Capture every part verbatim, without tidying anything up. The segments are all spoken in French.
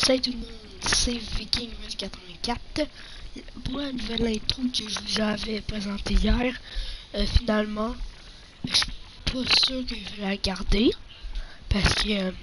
Salut tout le monde, c'est Viking mille quatre-vingt-quatre. Pour la nouvelle intro que je vous avais présentée hier, euh, finalement, je suis pas sûr que je vais la garder parce que euh,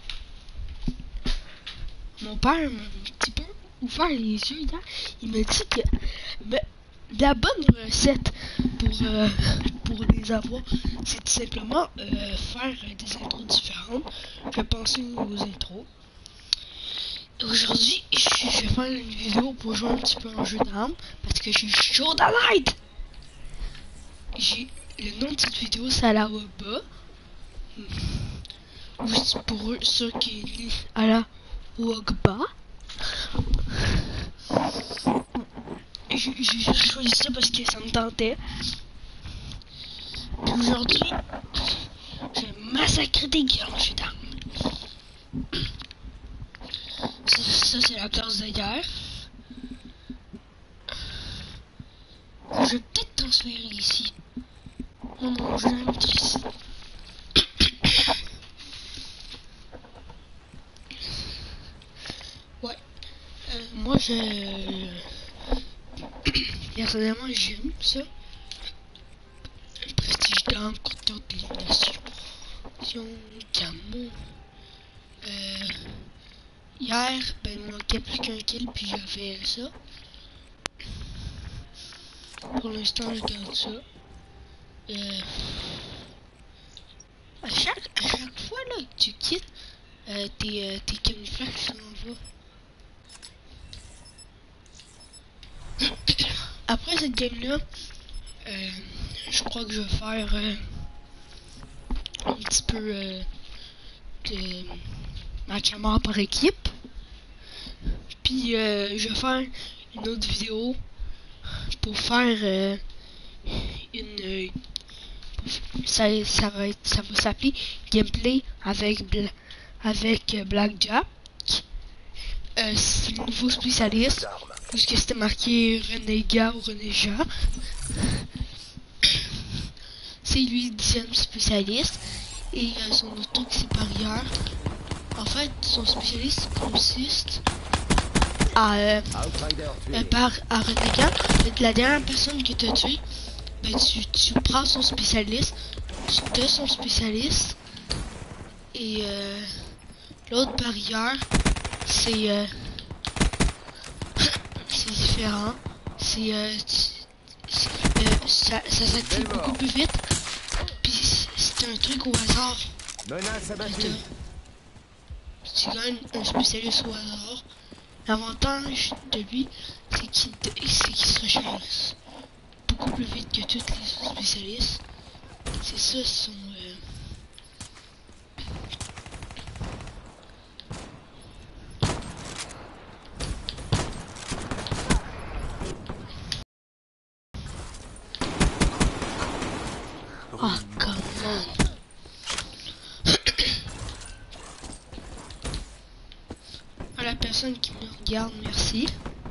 mon père m'a un petit peu ouvert les yeux hier. Il m'a dit que ben, la bonne recette pour, euh, pour les avoir, c'est tout simplement euh, faire des intros différentes. Je vais penser aux intros. Aujourd'hui, je vais faire une vidéo pour jouer un petit peu en jeu d'armes parce que je suis chaud à l'aide. J'ai le nom de cette vidéo, c'est Ala Waba. Ou pour eux, ceux qui lisent Ala Wagba. J'ai juste choisi ça parce que ça me tentait. Aujourd'hui, j'ai massacré des gars en jeu d'armes. Ça, c'est la classe de guerre. Je vais peut-être transférer ici. Non, non, je vais mettre ici. Ouais. Euh, moi, je... Personnellement, j'aime ça. Prestige d'armes, compteur d'élimination. Camo. Euh... Hier, ben, il manquait plus qu'un kill, puis j'avais ça. Pour l'instant, je garde ça. Euh, à, chaque, à chaque fois là, que tu quittes, euh, tes, euh, tes camouflages s'en vont. Après cette game-là, euh, je crois que je vais faire euh, un petit peu euh, de match à mort par équipe. Puis euh, je vais faire une autre vidéo pour faire euh, une euh, ça, ça va être ça va s'appeler gameplay avec Bla avec euh, Blackjack. Euh, c'est le nouveau spécialiste parce que c'était marqué Renégat ou Renégat. C'est lui le dixième spécialiste et euh, son autre truc c'est barrière. En fait, son spécialiste consiste à euh, euh, par à Renégat. La dernière personne que tu as tué, ben, tu, tu prends son spécialiste, tu as son spécialiste et euh, l'autre barrière c'est euh, c'est différent. C'est euh, euh, ça, ça s'active beaucoup plus vite. Puis c'est un truc au hasard. Menace abattue. Tu gagnes un spécialiste au hasard. L'avantage de lui, c'est qu'il qu'il se recharge beaucoup plus vite que tous les autres spécialistes. C'est ça son... Euh... Oh, come on. À la personne qui me regarde, merci.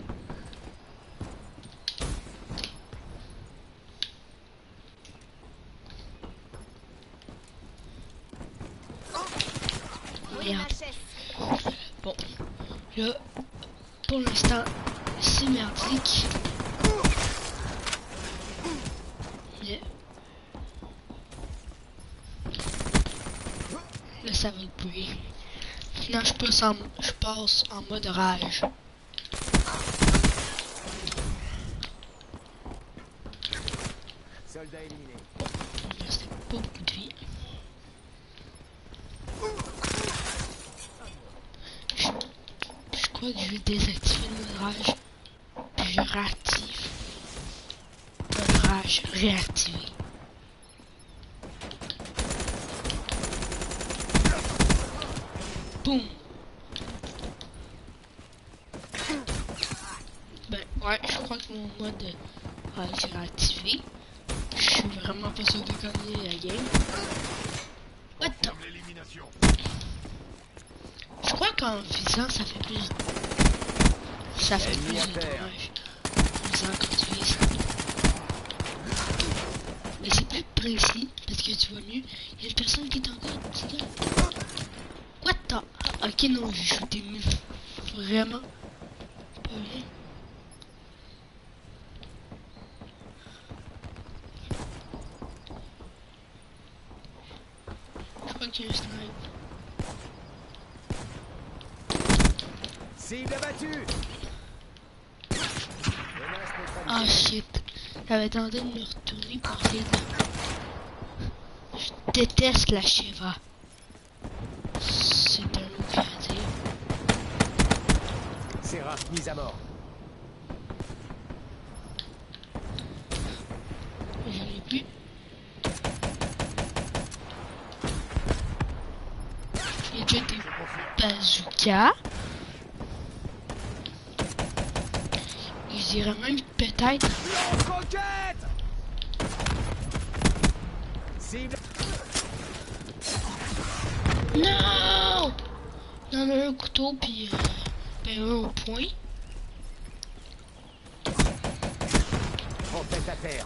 Merde. Bon, là, pour l'instant, c'est merdique. Yeah. Là, ça va être bruit. Là, je passe en, je passe en mode rage. Soldat éliminé. Il restait pas beaucoup de vie. Je, je crois que je vais désactiver le mode rage. Puis je réactive. Mode rage réactivé. Boum. Ben ouais, je crois que mon mode rage est réactivé. Je suis vraiment pas sûr de gagner la game. What the... Je crois qu'en visant ça fait plus... Ça fait plus de dommages. En visant quand tu vises. Mais c'est plus précis parce que tu vois mieux. Il y a une personne qui est encore... What the... Ok non, j'ai shooté mieux. vraiment pas bien. Je crois qu'il y a un snipe. Cible abattue. Ah shit. J'avais tenté de me retourner pour essayer de... Je déteste la Shiva. C'est un mot que j'ai à dire. Seraph mise à mort. Je l'ai plus. Il y a déjà des bazookas. Je dirais même peut-être. Roquette. Cible. Non! Il y en a un couteau puis euh, ben un au point. Roquette à terre.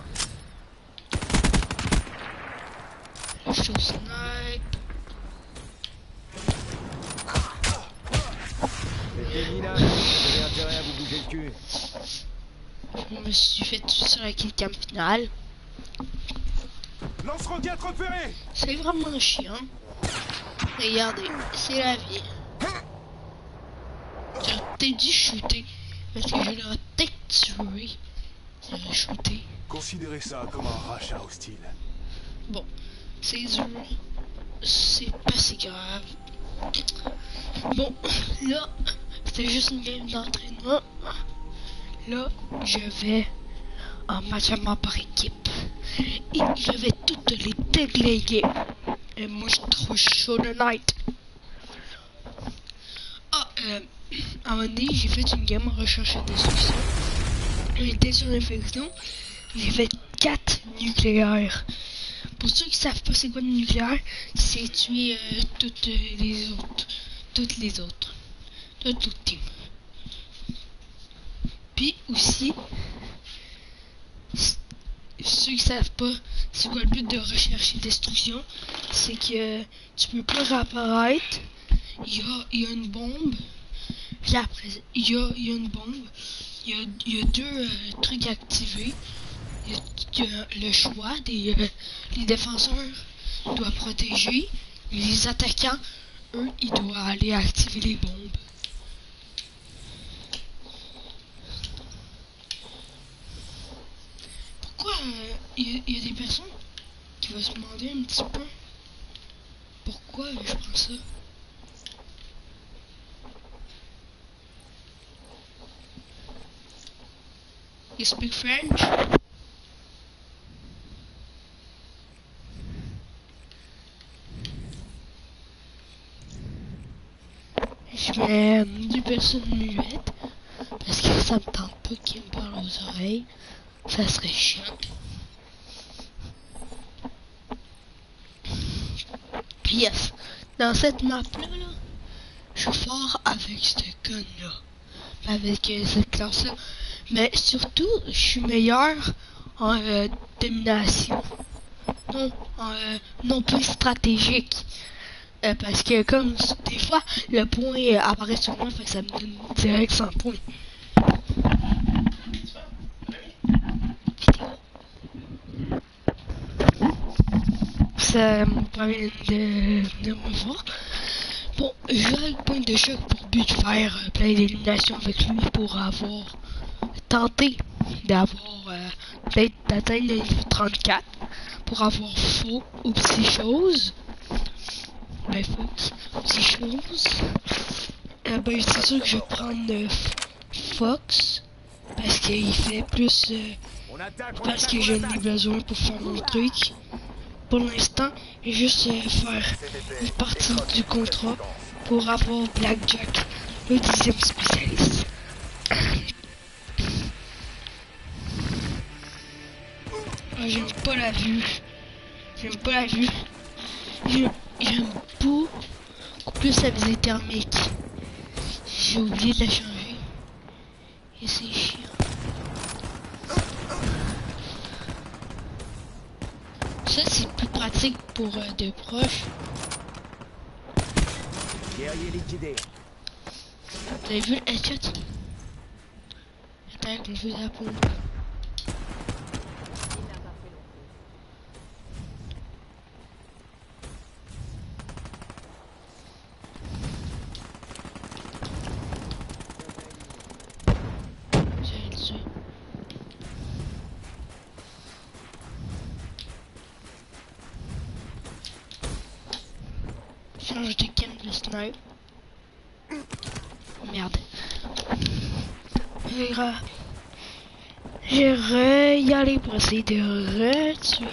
Je suis au snipe. C'était minable. J'avais intérêt à vous bouger le cul. Je me suis fait tuer sur la kill cam finale. Lance-roquette repéré. C'est vraiment chiant. Regardez, c'est la vie. J'aurais peut-être dû shooter. Parce que je l'aurais peut-être tué. J'aurais shooté. Considérez ça comme un rachat hostile. Bon, c'est dur. C'est pas si grave. Bon, là, c'était juste une game d'entraînement. Là, je vais en match à mort par équipe. Et je vais toutes les déglinguer. Et moi, je suis trop chaud tonight. Ah, euh, à un moment donné, j'ai fait une game en recherche et destruction. J'étais sur l'infection. J'ai fait quatre nucléaires. Pour ceux qui savent pas c'est quoi le nucléaire, c'est tuer euh, toutes les autres. Toutes les autres. Toutes les teams. Puis aussi, ceux qui savent pas c'est quoi le but de recherche et destruction, c'est que tu peux pas réapparaître. Il y a, il y a une bombe. Puis après, il y a, il y a une bombe. Il y a, il y a deux euh, trucs activés. Il y a, il y a le choix des euh, les défenseurs doivent protéger. Les attaquants, eux, ils doivent aller activer les bombes. Pourquoi il euh, y, y a des personnes qui vont se demander un petit peu pourquoi euh, je prends ça? You speak French? Je mets deux personnes muettes parce que ça me tente pas qu'ils me parlent aux oreilles. Ça serait chiant. Yes, dans cette map là, là je suis fort avec ce gun là, avec euh, cette classe là, mais surtout je suis meilleur en euh, domination, non, en, euh, non plus stratégique, euh, parce que comme des fois le point euh, apparaît sur moi, fait que ça me donne direct cent points. Ça me permet de venir me voir. Bon, j'aurai le point de choc pour but de faire euh, plein d'éliminations avec lui pour avoir tenté d'avoir euh, peut-être d'atteindre le niveau trente-quatre pour avoir faux aux petites choses. Ben Fox, petites choses. Euh, ben c'est sûr que je vais prendre euh, Fox parce qu'il fait plus euh, On attaque, on parce attaque, que on j'en ai attaque. besoin pour faire mon truc. Pour l'instant, juste euh, faire une partie du contrat pour avoir Blackjack, le dixième spécialiste. Ah, j'aime pas la vue. J'aime pas la vue. J'aime j'aime beaucoup plus la visée thermique. J'ai oublié de la changer. Et c'est chiant. Ça, c'est plus pratique pour euh, de proches. Guerrier liquidé. avez vu le headshot? J'étais avec mon fusil à pompe. J'ai le tué. Change de canne de snipe. Merde. J'irai. J'irai y aller pour essayer de retuer.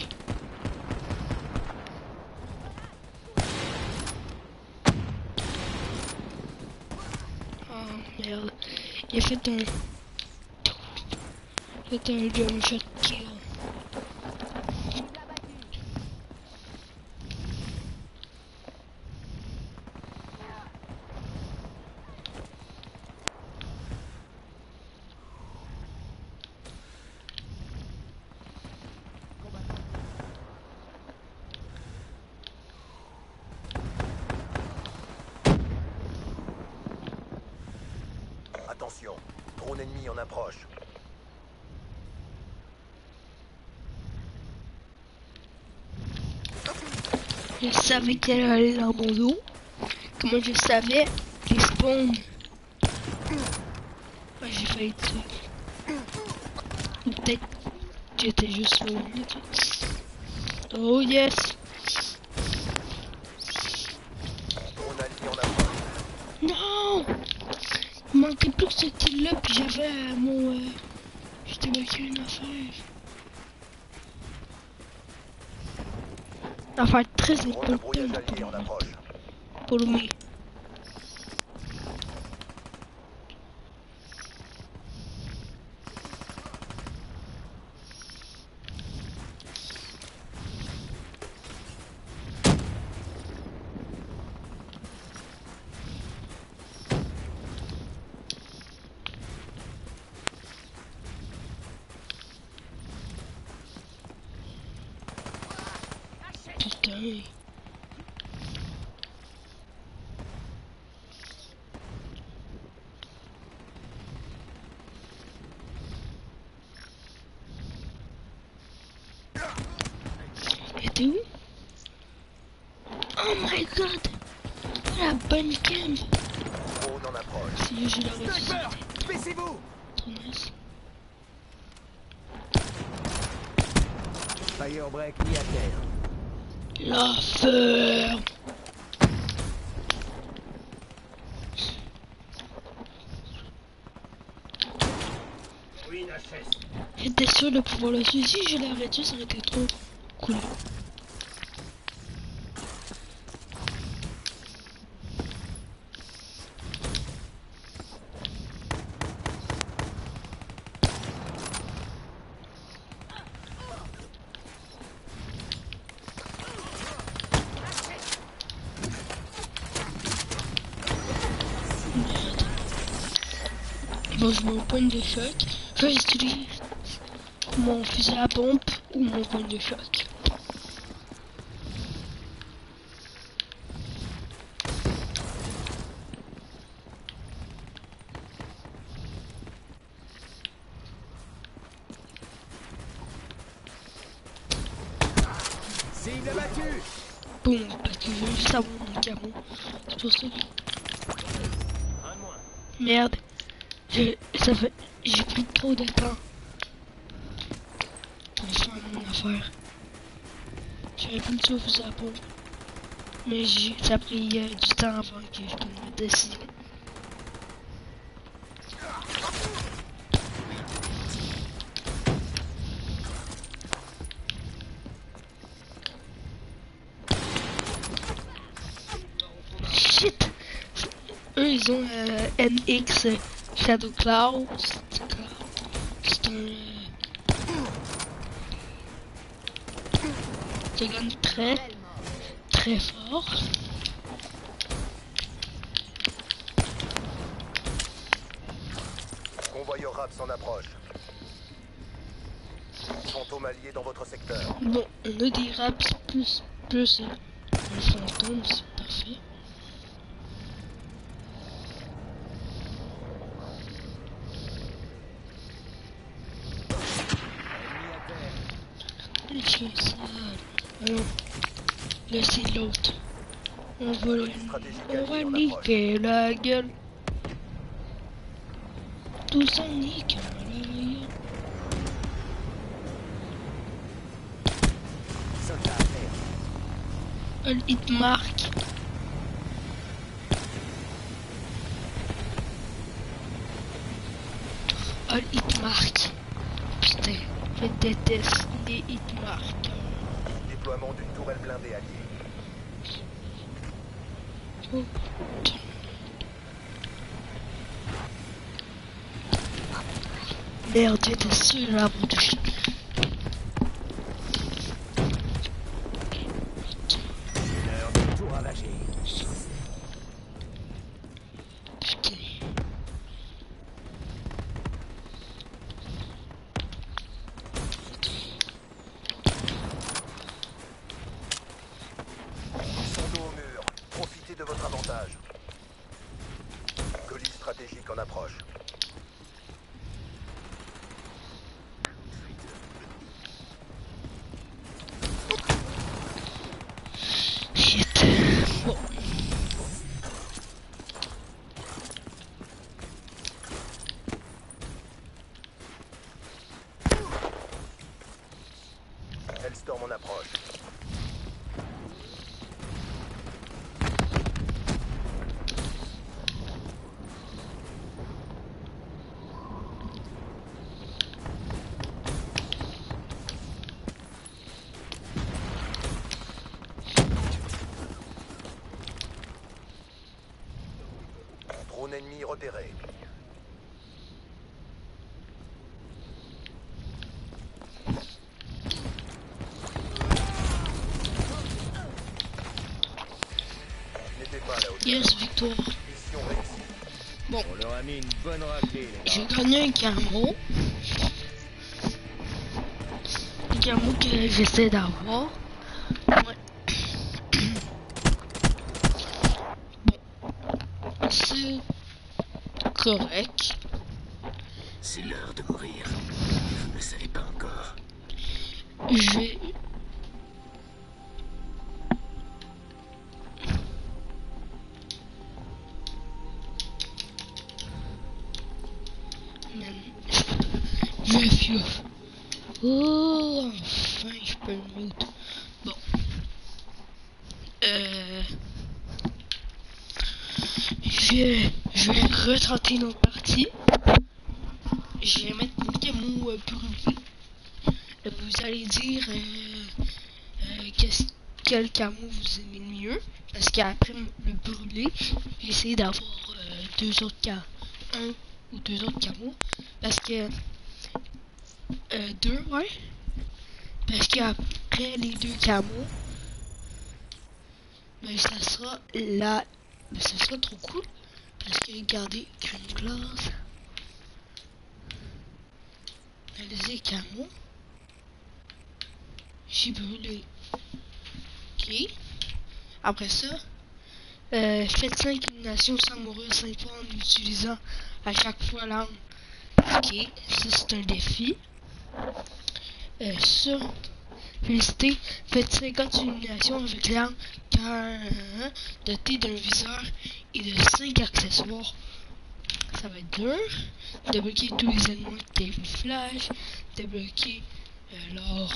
Oh merde. Il a fait un. Il a fait un jump shot kill. Attention, drone ennemi en approche. Je savais qu'elle allait dans mon dos. Comment je savais les spawns. Ouais, j'ai failli tuer. Ou peut-être que j'étais juste au milieu. Oh yes! Drone allié en approche. Non! Il manquait plus que ce kill là, puis j'avais euh, mon. Euh... J'étais marqué une affaire. Une affaire très Drone de importante brouillage allié en pour, approche. pour lui. Putain. Et t'es où? Oh my god! La bonne cam! Drone en approche. Si je l'aurais dit, Sniper, baissez-vous. trop nice. Firebreak mis à terre. La ferme! J'étais sûr de pouvoir le tuer. Si je l'aurais tué, ça aurait été trop cool. Bon, je mets mon point de choc. Je vais utiliser mon fusil à pompe ou mon point de choc. Cible abattue. Boum, parce que je veux juste avoir mon camo. C'est pour ça que... Un de moins. Merde. Je... Ça fait... J'ai pris trop de temps pour faire mon affaire. J'aurais pu me tuer au fusil à pompe. Mais j'ai... ça a pris euh, du temps avant que je peux me décider. Shit! Eux, ils ont euh, N X Shadow Cloud. C'est un... C'est un gun très, très fort. Convoyeur Raps en approche. Fantôme allié dans votre secteur. Bon, on a des raps plus, plus euh, un fantôme, c'est parfait. que ça. Alors, là c'est l'autre. On va, on va niquer la gueule. Tout ça nique la gueule. Soldat à terre. Un hit marque. Un hit marque. Putain, je déteste les hit marques. Déploiement d'une tourelle blindée alliée. Oh. Merde, j'étais sûr avant de chier. L'heure de tout ravager. Putain. Ils sont dos au mur. Profitez de votre avantage. Colis stratégique en approche. Shit. Bon. Hellstorm en approche. Drone ennemi repéré. N'était pas là au Yes, victoire. mission réussie. Bon, On leur a mis une bonne raclée, les j'ai gars. gagné un camo. Le camo que j'essaie d'avoir. Ouais. Bon, c'est correct. C'est l'heure de mourir. Vous ne le savez pas encore. Je vais... Je vais fuir. Oh, enfin, je peux le mute. Bon. Euh... Je, je vais retenter notre partie. Je vais mettre mon camo euh, brûlé. Euh, Vous allez dire euh, euh, qu'est-ce- quel camo vous aimez le mieux. Parce qu'après le brûlé, j'ai essayé d'avoir euh, deux autres camos. Un ou deux autres camos. Parce que... Euh, deux, ouais. Parce qu'après les deux camos, ben ça sera là. Ben, ça sera trop cool. Parce que regardez, Green Glass. Les camos. J'ai brûlé. Ok. Après ça, euh, faites cinq éliminations sans mourir cinq fois en utilisant à chaque fois l'arme. Ok, ça c'est un défi. Euh, ça, félicité, faites cinquante éliminations avec l'arme car doté d'un viseur et de cinq accessoires. Ça va être dur. Débloquer tous les ennemis avec des flash. Débloquer euh, l'or.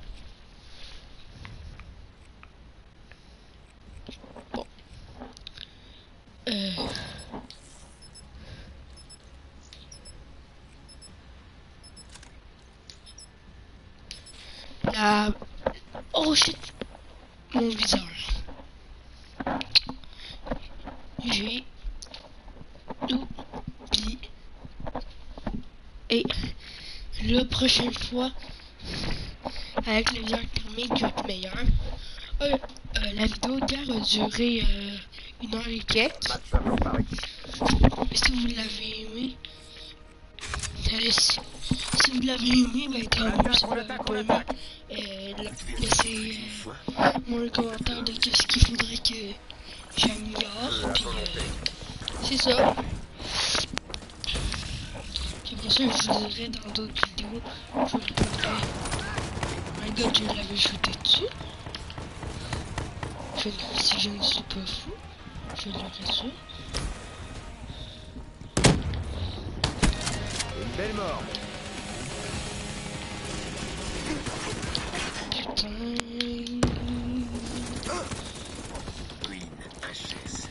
Bon. Euh. La... Oh shit. Mon viseur. J'ai oublié. Et la prochaine fois, avec le viseur thermique, je vais être meilleur. Euh, euh, la vidéo d'hier a duré euh, une heure et quelques. Match up par équipe. Si vous l'avez aimé, euh, si, si vous l'avez aimé, ben tant mieux. Si vous l'avez pas aimé, euh, la- laissez euh, moi un commentaire de qu'est-ce qu'il faudrait que j'améliore. Puis euh, c'est ça. Puis bien sûr, je vous dirai dans d'autres vidéos, je vous répondrai. gars, je l'avais shooté dessus. Je, si je ne suis pas fou, je l'aurais su. Une belle mort. Putain. Queen H S.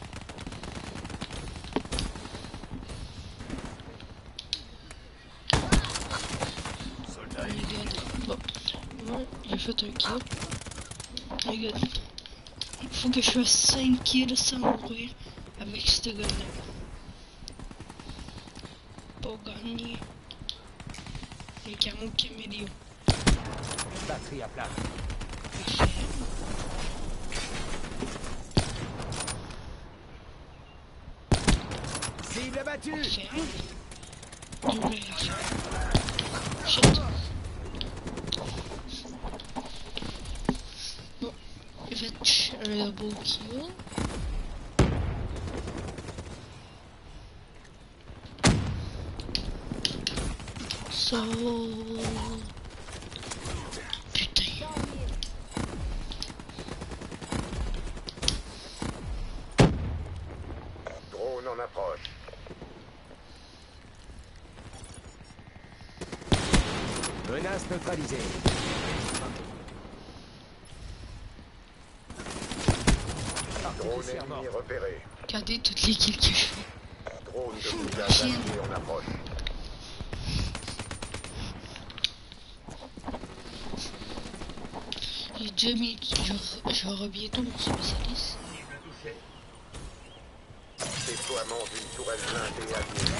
Regarde. Bon, moi j'ai fait un kill. Regarde. Il faut que je fasse cinq kills sans mourir avec ce gars-là. Pour gagner les camo caméléo. Batterie à plat. Cible abattue. Ferme. Je vais la faire. Shit. Bon, j'ai fait un double kill. So... Putain. Drone en approche. Menace neutralisée. Drone ennemi repéré. Regardez toutes les kills que je fais. Drone de brouillage allié en approche. J'ai déjà mis... Je, je vais bientôt mon spécialiste. Déploiement d'une tourelle blindée alliée.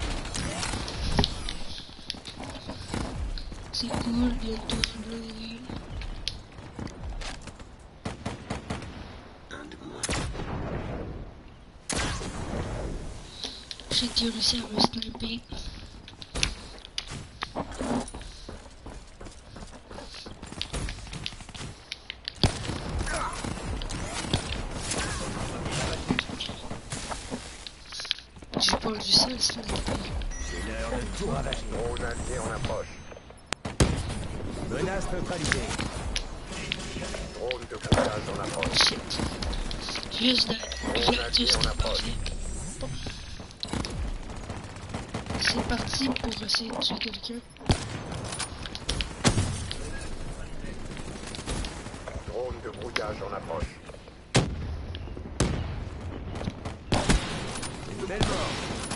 C'est cool, bientôt blindé. Un de moins. J'ai déjà réussi à me sniper. J'ai pas réussi à le sniper. C'est l'heure de tout ravager. Drone allié en approche. Menace neutralisée. Drone de brouillage en approche. Shit. Juste de... Juste de sniper. Bon. C'est parti pour essayer de tuer quelqu'un. Drone de brouillage en approche. Une belle mort.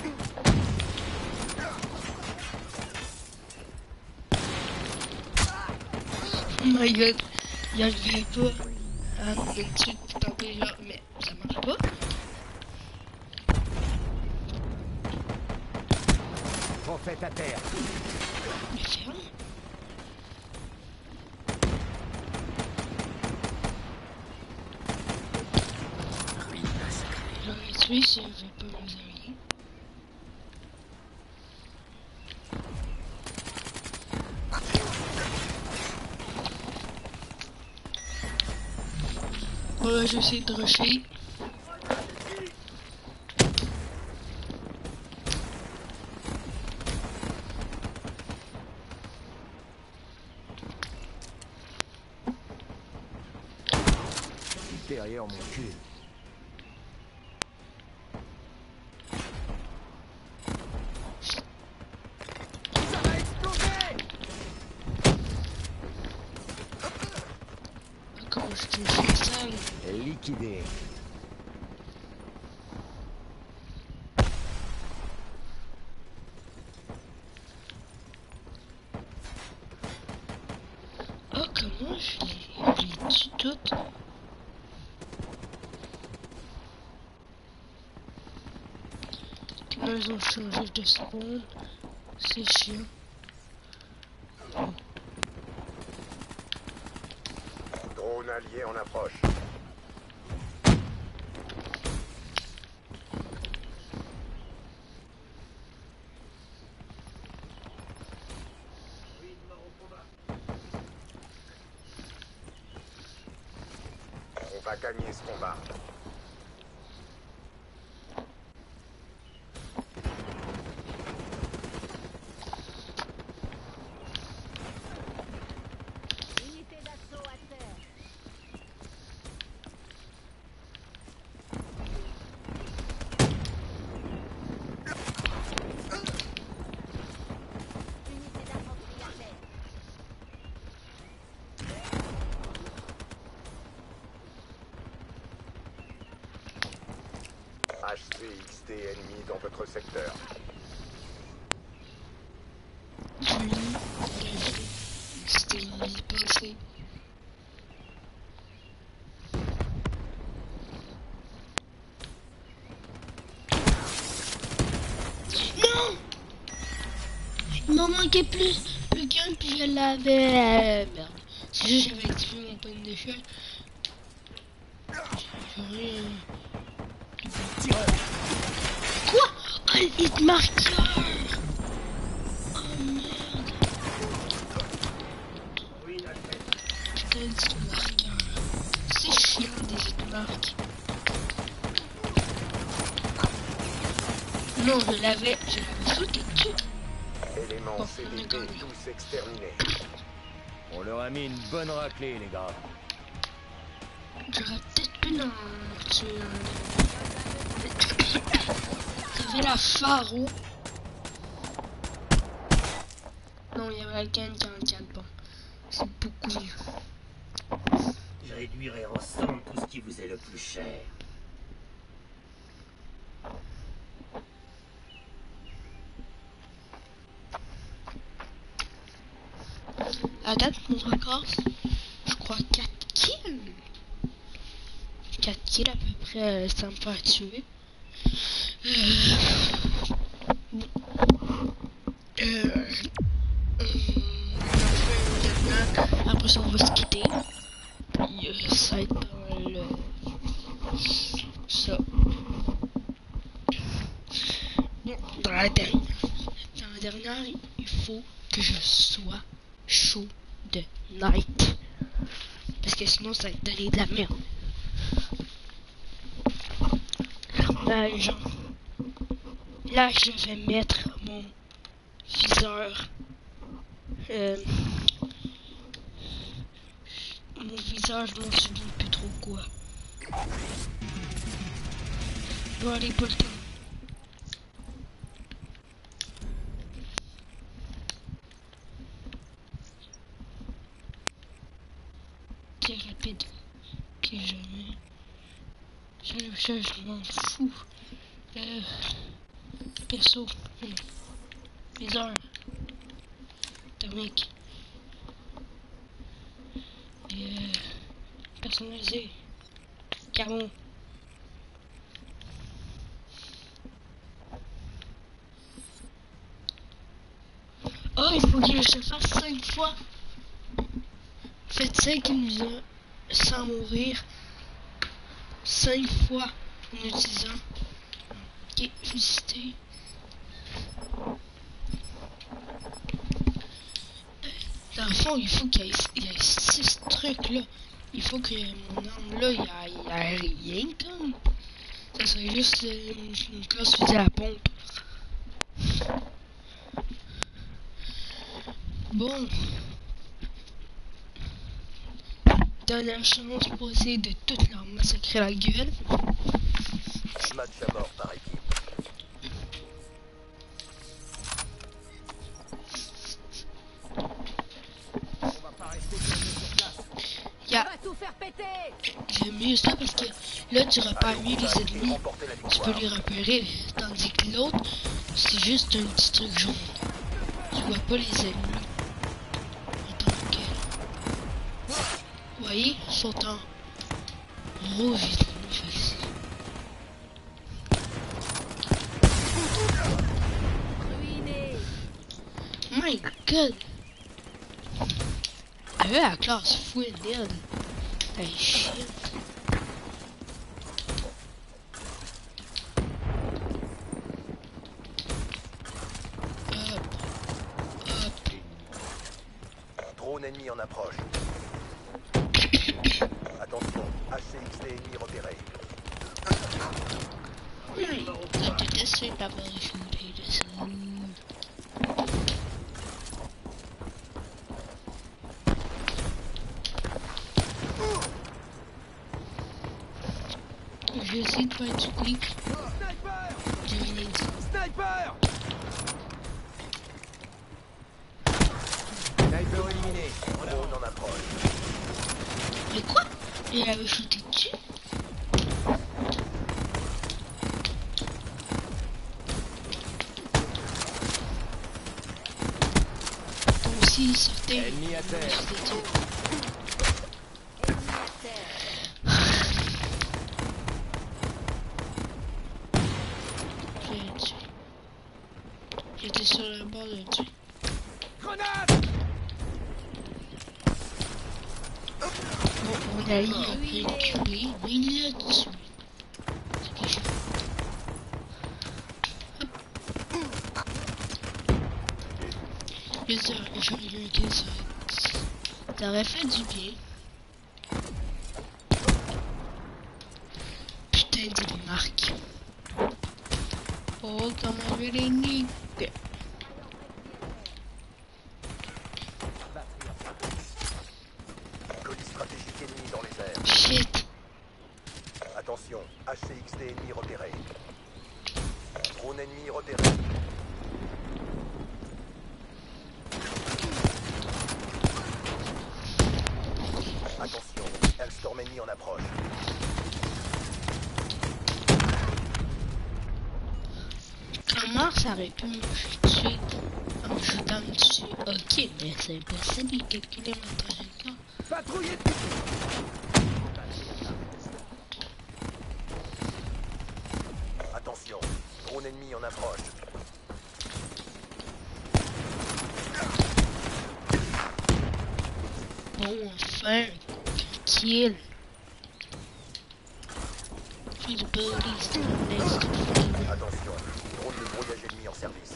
Oh my god, j'arrivais pas à me tuer tenter là, mais ça marche pas. Prophète à terre. Mais ferme. Ruine massacrée. J'aurais tué si j'avais pas mes alliés. Voilà, j'essaie de rusher. Derrière mon cul. Ça va exploser. Comment je te fais ça? Liquidé. Oh, comment je les, je les tue toutes? Là, ils ont changé de spawn. C'est chiant. Drone allié en approche. On va gagner ce combat. activité ennemie dans votre secteur. Oui, c'était passé. Non! Il m'en manquait plus, plus qu'un, puis je l'avais. Euh, merde. C'est juste que j'avais activé mon point d'échelle. J'aurais. Quoi? Oh, le hit marqueur! Oh merde! Putain, de hit marqueur. C'est chiant des hit marques. Non, je l'avais. Je l'avais sauté dessus. Éléments Bon, C on D est P gagné. tous exterminés. On leur a mis une bonne raclée, les gars. J'aurais peut-être pu l'en tuer un. Il y avait la Faro. Non, il y avait la K N quarante-quatre. Bon, c'est beaucoup mieux. Je réduirai en cendres tout ce qui vous est le plus cher. À date, mon record, je crois quatre kills. quatre kills à peu près euh, sans me faire tuer. Euh... bon. Euh... euh... Après ça, on va se quitter. Puis euh, ça va être dans le... Ça. Bon, dans la dernière. Dans la dernière, il faut que je sois chaud de night. Parce que sinon, ça va être donner de la merde. Ben, genre, là, je vais mettre mon viseur. Euh, mon viseur, je m'en souviens plus trop quoi. Bon, allez, pas le temps. C'est rapide que jamais. Je, je, je m'en fous. Euh, perso. Hmm. Viseur. Thermique. Et euh, personnalisé. Camo. Oh, il faut que je le fasse cinq fois. Faites cinq illusions sans mourir. cinq fois en utilisant. Ok, félicité. Dans le fond, il faut qu'il y ait, il y ait six trucs là. Il faut que mon arme là, il y a, il y a rien comme. Ça serait juste euh, une, une classe fusil à la pompe. Bon. Dernière chance pour essayer de tout leur massacrer la gueule. Match à mort par équipe. On va pas rester bloqués sur place. Yeah. On va tout faire péter. J'aime mieux ça parce que là tu repères mieux les ennemis. Remporter la Tu victoire. peux les repérer. Tandis que l'autre, c'est juste un petit truc jaune. Tu vois pas les ennemis. En tant que. Vous voyez, ils sont en rouge, ils sont facile. Ruiné. My god! Elle a la classe full dead. Hey shit. Hop. Hop. Drone ennemi en approche. Attention, H C X D ennemi repéré. Ouais, ça te décide d'avoir shooté dessus. Je vais essayer de pas être quick. Sniper! J'ai une idée. Sniper! Sniper éliminé. Drone en approche. Mais quoi? Il avait shooté dessus? ici, sortez. Ennemi à terre. J'ai tué. J'étais sur le bord de le tuer. Grenade! Bon, on a eu un reculé, mais il l'a tué. C'est quelque chose. Les heures, j'en ai eu quinze heures. Ça aurait fait du bien. Putain de marque. Oh, comment je l'ai niqué. Colis stratégique ennemi dans les airs. Shit. Attention, H C X D ennemi repéré. Drone ennemi repéré. Attention, Hellstorm ennemi en approche. Comment ça aurait pu me tuer en me jetant dessus? Ok, mais c'est impossible de calculer mon trajectoire. Patrouillez! Attention, drone ennemi en approche. Bon, enfin, kill. Puis le police de next. Attention, drone de brouillage ennemi en service.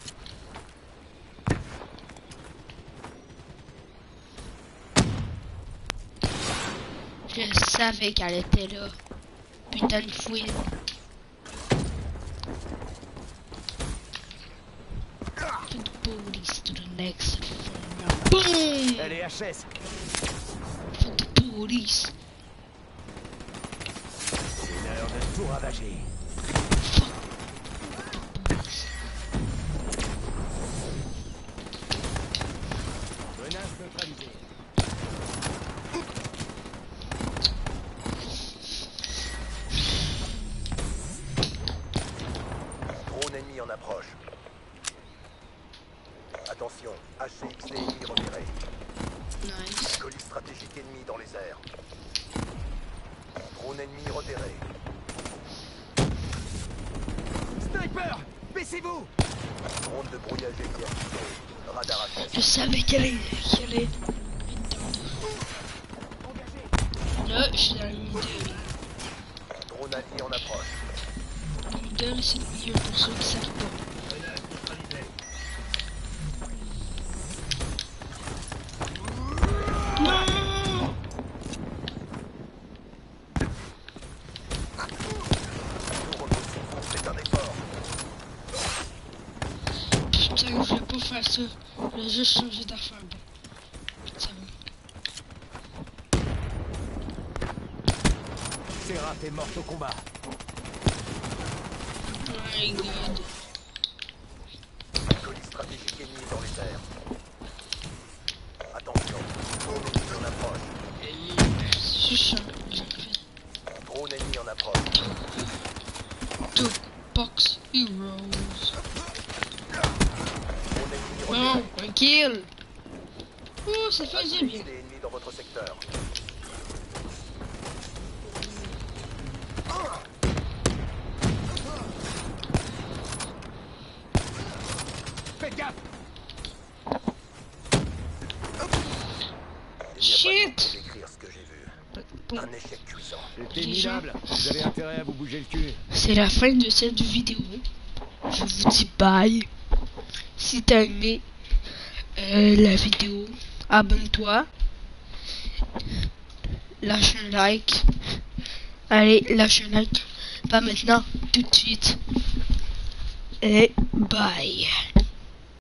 Je savais qu'elle était là. Putain de fouine. To the police to the next. Boom! Elle est H S. To the police. C'est l'heure de tout ravager. Menace neutralisée. Drone ennemi en approche. Attention, H C X D ennemi repéré. Nice. Colis stratégique ennemi dans les airs. Drone ennemi repéré. Sniper! Baissez-vous! Drone de brouillage ennemi activé. Radar H S. Je savais qu'elle allait. qu'elle allait. Là, je suis dans le middle. Drone allié en approche. Le middle, c'est le milieu pour ceux qui savent pas. Non! Nous repose sur vous, c'est un effort. Putain, je vais pas faire ça. Je vais juste changer d'affaire. Bon. Ça va. Seraph est morte au combat. Oh my god. Colis stratégique ennemi dans les airs. Attention, drone ennemi en approche. Je chante. J'ai fait Drone ennemi en approche. deux box heroes. Drone ennemi Bon, repéré. un kill. Oh, ça faisait H C X bien. D ennemi dans votre secteur. Faites gaffe! Il n'y a Shit. pas de mots pour décrire ce que j'ai vu. Bon, Un échec cuisant. C'était minable. Vous avez intérêt à vous bouger le cul. c'est la fin de cette vidéo. Je vous dis bye. Si t'as aimé euh, la vidéo, abonne-toi. Lâche un like. Allez, lâche un like. Pas maintenant, tout de suite. Et bye.